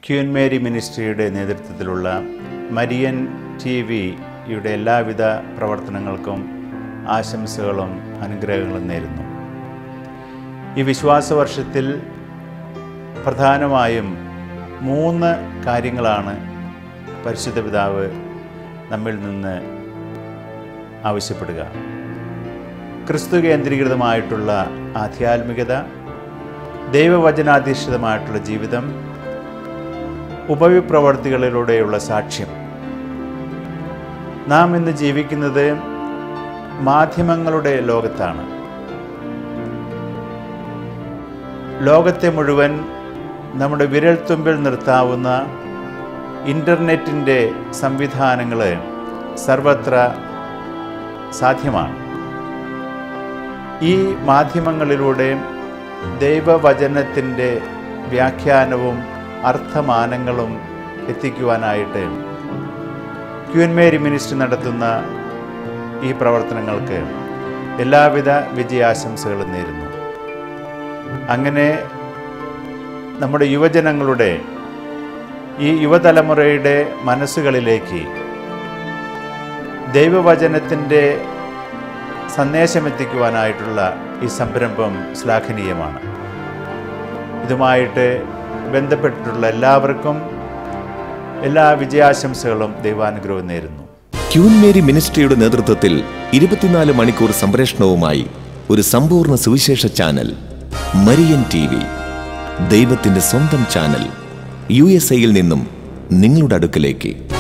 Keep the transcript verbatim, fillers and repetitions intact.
Queen Mary മിനിസ്ട്രിയുടെ നേതൃത്വത്തിലുള്ള Marian T വിയുടെ എല്ലാവിധ പ്രവർത്തനങ്ങൾക്കും ആശംസകളും അനുഗ്രഹങ്ങളും നേരുന്നു. ഈ വിശ്വാസവർഷത്തിൽ പ്രധാനമായും മൂന്ന് കാര്യങ്ങളാണ് പരിശുദ്ധ പിതാവ് നമ്മിൽ നിന്ന് ആവശ്യപ്പെടുക. ക്രിസ്തു കേന്ദ്രീകൃതമായിട്ടുള്ള ആധ്യാത്മികത, ദൈവവചനാധിഷ്ഠിതമായിട്ടുള്ള ജീവിതം, ഉപവിപ്രവർത്തികളിലൂടെയുള്ള സാക്ഷ്യം. നാം ഇന്ന് ജീവിക്കുന്നത് മാധ്യമങ്ങളുടെ ലോകത്താണ്. ലോകത്തെ മുഴുവൻ നമ്മുടെ വിരൽത്തുമ്പിൽ നിർത്താവുന്ന ഇൻ്റർനെറ്റിൻ്റെ സംവിധാനങ്ങൾ സർവത്ര സാധ്യമാണ്. ഈ മാധ്യമങ്ങളിലൂടെ ദൈവവചനത്തിൻ്റെ വ്യാഖ്യാനവും അർത്ഥമാനങ്ങളും എത്തിക്കുവാനായിട്ട് ക്യൂൻ മേരി മിനിസ്ട്രി നടത്തുന്ന ഈ പ്രവർത്തനങ്ങൾക്ക് എല്ലാവിധ വിജയാശംസകളും നേരുന്നു. അങ്ങനെ നമ്മുടെ യുവജനങ്ങളുടെ, ഈ യുവതലമുറയുടെ മനസ്സുകളിലേക്ക് ദൈവവചനത്തിൻ്റെ സന്ദേശമെത്തിക്കുവാനായിട്ടുള്ള ഈ സംരംഭം ശ്ലാഘനീയമാണ്. ഇതുമായിട്ട് ബന്ധപ്പെട്ടിട്ടുള്ള എല്ലാവർക്കും എല്ലാ വിജയാശംസകളും ദൈവാനുഗ്രഹവും നേരുന്നു. ക്യൂൻ മേരി മിനിസ്ട്രിയുടെ നേതൃത്വത്തിൽ ഇരുപത്തിനാല് മണിക്കൂർ സംപ്രേഷണവുമായി ഒരു സമ്പൂർണ്ണ സുവിശേഷ ചാനൽ മരിയൻ ടി വി, ദൈവത്തിന്റെ സ്വന്തം ചാനൽ, യു എസ് എയിൽ നിന്നും നിങ്ങളുടെ അടുക്കലേക്ക്.